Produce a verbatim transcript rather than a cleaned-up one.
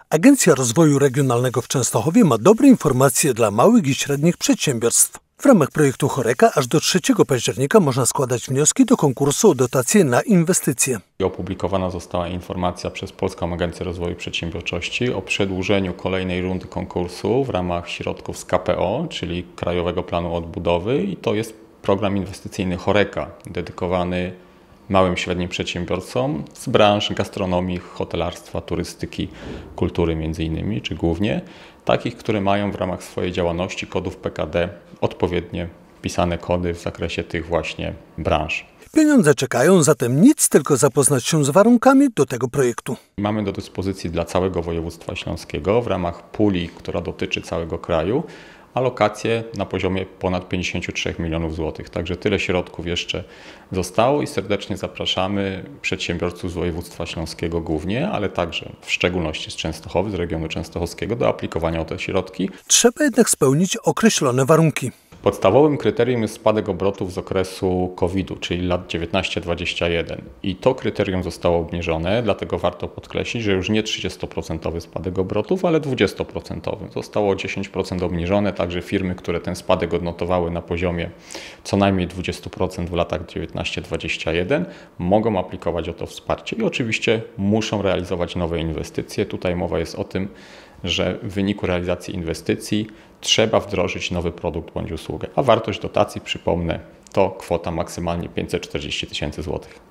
Agencja Rozwoju Regionalnego w Częstochowie ma dobre informacje dla małych i średnich przedsiębiorstw. W ramach projektu Horeca aż do trzeciego października można składać wnioski do konkursu o dotacje na inwestycje. Opublikowana została informacja przez Polską Agencję Rozwoju Przedsiębiorczości o przedłużeniu kolejnej rundy konkursu w ramach środków z K P O, czyli Krajowego Planu Odbudowy, i to jest program inwestycyjny Horeca, dedykowany małym i średnim przedsiębiorcom z branż gastronomii, hotelarstwa, turystyki, kultury między innymi, czy głównie, takich, które mają w ramach swojej działalności kodów P K D odpowiednie wpisane kody w zakresie tych właśnie branż. Pieniądze czekają, zatem nic, tylko zapoznać się z warunkami do tego projektu. Mamy do dyspozycji dla całego województwa śląskiego w ramach puli, która dotyczy całego kraju, alokacje na poziomie ponad pięćdziesiąt trzy milionów złotych. Także tyle środków jeszcze zostało i serdecznie zapraszamy przedsiębiorców z województwa śląskiego głównie, ale także w szczególności z Częstochowy, z regionu częstochowskiego, do aplikowania o te środki. Trzeba jednak spełnić określone warunki. Podstawowym kryterium jest spadek obrotów z okresu kowida, czyli lat dziewiętnaście dwadzieścia jeden. I to kryterium zostało obniżone, dlatego warto podkreślić, że już nie trzydziestoprocentowy spadek obrotów, ale dwudziestoprocentowy. Zostało o dziesięć procent obniżone, także firmy, które ten spadek odnotowały na poziomie co najmniej dwadzieścia procent w latach dziewiętnaście dwadzieścia jeden, mogą aplikować o to wsparcie i oczywiście muszą realizować nowe inwestycje. Tutaj mowa jest o tym, że w wyniku realizacji inwestycji trzeba wdrożyć nowy produkt bądź usługę, a wartość dotacji, przypomnę, to kwota maksymalnie pięćset czterdzieści tysięcy złotych.